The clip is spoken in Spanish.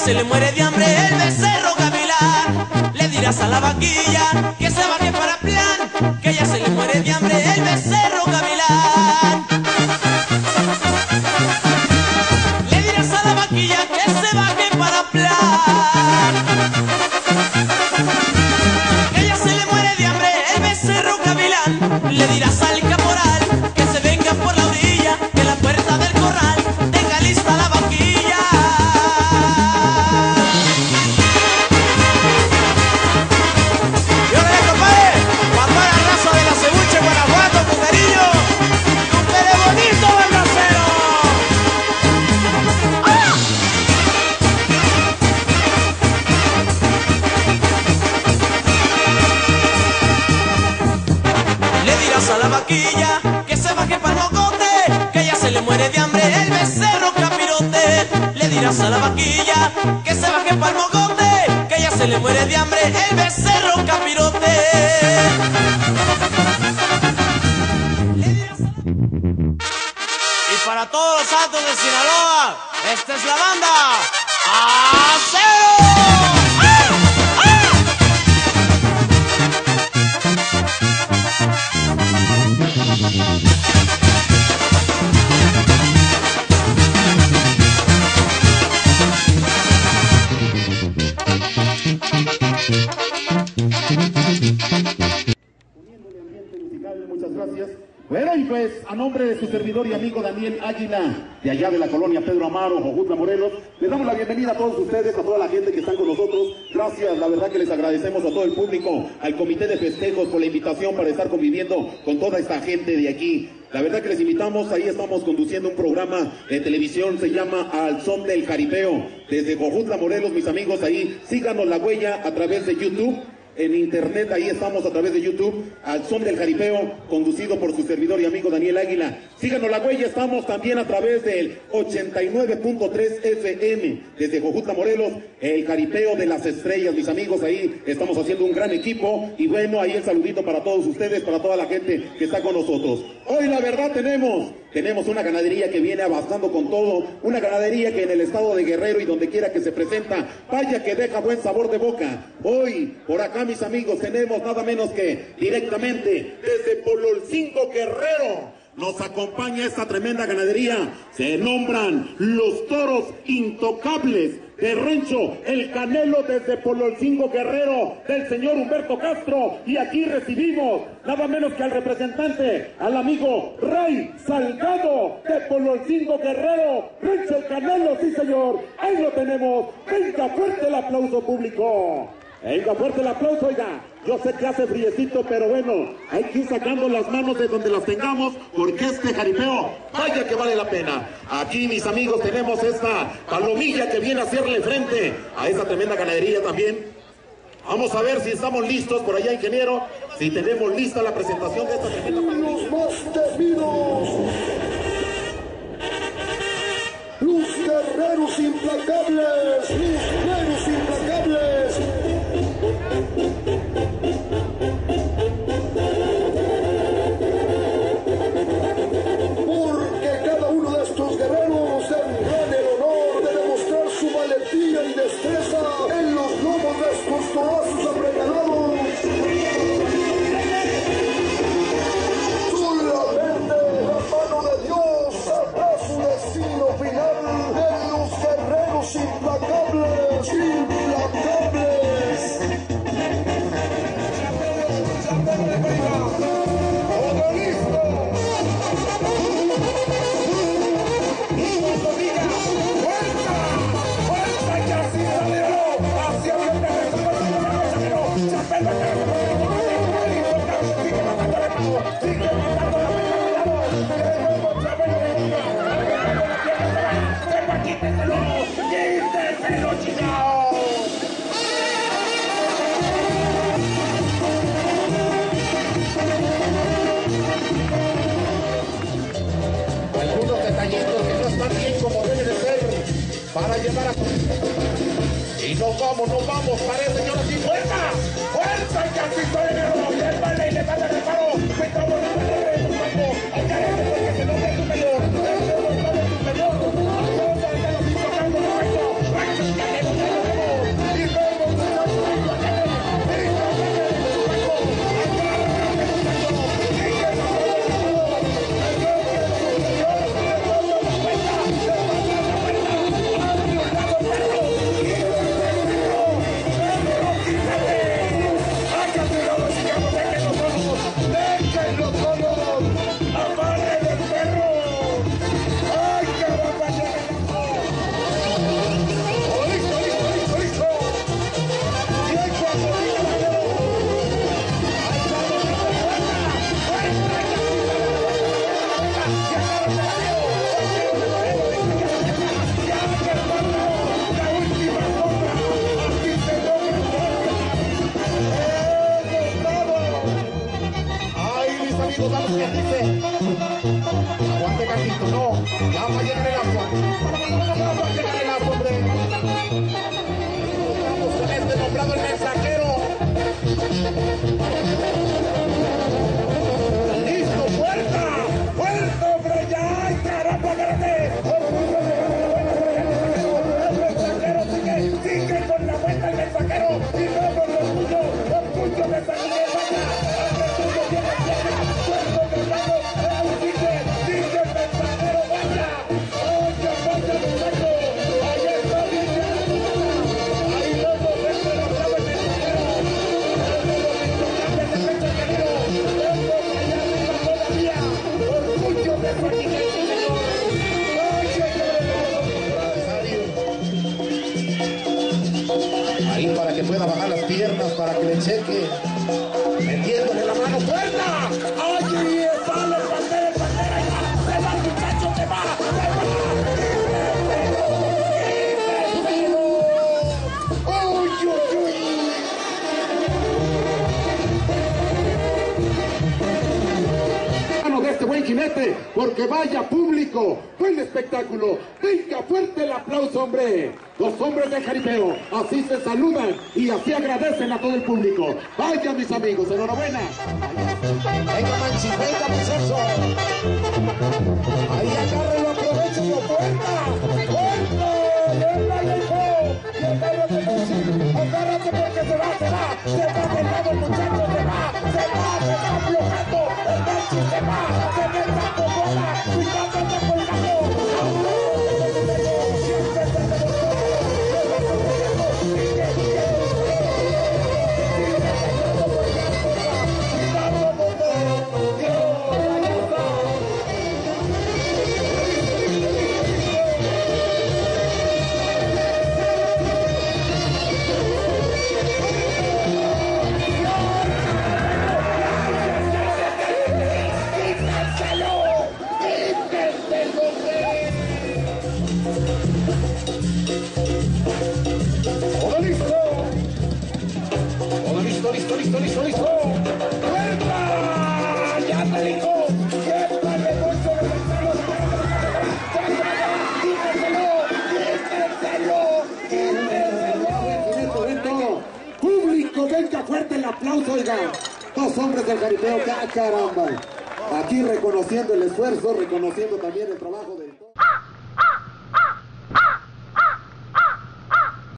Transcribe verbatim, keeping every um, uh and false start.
se le muere de hambre el becerro gavilán. Le dirás a la vaquilla que se baje para plan, que ya se le muere de hambre el becerro gavilán. Le dirás a la vaquilla que se baje para plan, que ya se le muere de hambre el becerro gavilán. Le dirás al caporal que se venga por la orilla de la puerta del corral, tenga lista la vaquilla. Y órale, compadre, cuando haga raza de la Cebuche, Guanajuato, con cariño, un pere bonito, bandacero. ¡Ah! Le dirás a la vaquilla que se baje pa'l mocote, que ya se le muere de hambre el becerro capirote. Le dirás a la vaquilla que se baje pa'l mocote, que ya se le muere de hambre el becerro capirote. Le dirás a la... Y para todos los santos de Sinaloa, esta es la banda ¡Acero! ¡Ah! ¡Ah! Muchas gracias. Bueno, y pues, a nombre de su servidor y amigo Daniel Águila, de allá de la colonia Pedro Amaro, Jojutla, Morelos, les damos la bienvenida a todos ustedes, a toda la gente que están con nosotros. Gracias, la verdad que les agradecemos a todo el público, al comité de festejos por la invitación para estar conviviendo con toda esta gente de aquí. La verdad que les invitamos, ahí estamos conduciendo un programa de televisión, se llama Al Son del Jaripeo, desde Jojutla, Morelos, mis amigos, ahí síganos la huella a través de YouTube. En internet, ahí estamos a través de YouTube, Al Son del Jaripeo, conducido por su servidor y amigo Daniel Águila. Síganos la huella, estamos también a través del ochenta y nueve punto tres F M, desde Jojutla, Morelos, el Jaripeo de las Estrellas, mis amigos, ahí estamos haciendo un gran equipo, y bueno, ahí el saludito para todos ustedes, para toda la gente que está con nosotros. Hoy la verdad tenemos, tenemos una ganadería que viene avanzando con todo, una ganadería que en el estado de Guerrero y donde quiera que se presenta, vaya que deja buen sabor de boca. Hoy, por acá, mis amigos, tenemos nada menos que directamente desde Pololcingo, Guerrero. Nos acompaña esta tremenda ganadería. Se nombran los toros intocables de Rancho El Canelo desde Pololcingo, Guerrero, del señor Humberto Castro. Y aquí recibimos nada menos que al representante, al amigo Ray Salgado de Pololcingo, Guerrero. Rancho El Canelo, sí señor, ahí lo tenemos. Venga, fuerte el aplauso público. Venga, fuerte el aplauso, oiga. Yo sé que hace friecito, pero bueno, hay que ir sacando las manos de donde las tengamos, porque este jaripeo, vaya que vale la pena. Aquí, mis amigos, tenemos esta palomilla que viene a hacerle frente a esa tremenda ganadería también. Vamos a ver si estamos listos por allá, ingeniero, si tenemos lista la presentación de esta tremenda palomilla. Los más temidos, los guerreros implacables, los guerreros implacables. Porque cada uno de estos guerreros tendrán el honor de demostrar su valentía y destreza en los lomos de estos torazos apreñalados. Solamente la mano de Dios sabrá su destino final de los guerreros implacables, implacables. Algunos detallitos que no están bien como debe de ser para llevar a... Y nos vamos, nos vamos, parece, señora, sin fuerza, fuerza, y casi estoy en el robo, el baile y le pasa el paro, me trabo en el baile de tu cuerpo, al carete porque se nombre superior, el superior, superior, a todos de los importantes de nuestro, Rancho El Canelo, amigos, vamos que dice. Aguante Carlito, no, ya va a llegar el lazo. Ya va a llegar el lazo, hombre. Vamos con este nombrado el mensajero. ¡Listo, puerta! ¡Puerta, hombre! ¡Ya! ¡Ay, caramba, espérate! El mensajero sigue, sigue con la vuelta el mensajero. Y luego lo escucho, lo escucho de San Miguel, vaya. El tuyo viene, viene. Puerto Guerrero, él sigue, sigue el mensajero, vaya. ¡Vaya, vaya, muchacho! ¡Ahí está, dice! ¡Ahí luego vete la clave el mensajero! ¡El de los mensajero! ¡Luego allá arriba todavía! ¡Orgullo de San Miguel, señor! Ahí para que pueda bajar las piernas, para que le cheque. Metiéndole la mano, ¡puerta! ¡Allí sale el bandera, el bandera! ¡Ahí va! ¡Se va el muchacho! ¡Se va! ¡Se va! ¡Uy, uy, uy! De este buen jinete, porque vaya público, buen espectáculo, venga fuerte el aplauso, hombre. Los hombres del jaripeo así se saludan y así agradecen a todo el público. Vaya, mis amigos, enhorabuena. Venga, Manchi, venga, muchacho. Ahí agárrelo, aprovechen la puerta. ¡Puerta! ¡Venga, hijo! Y agárrate, Manchi, agárrate porque se va, se va, se va del lado el muchacho, se va, se va, se va aflojando, el Manchi se va, se ve el saco, bola, cuidado, anda colgando. Listo, listo, listo, listo. ¡Puerta! ¡Ya te digo! ¡Siempre le doy sobre el palo! ¡Dímeselo! ¡Dímeselo! ¡Dímeselo! ¡Público, venga fuerte el aplauso, oiga! Dos hombres del jaripeo, ¡ah, caramba! Aquí reconociendo el esfuerzo, reconociendo también el trabajo del...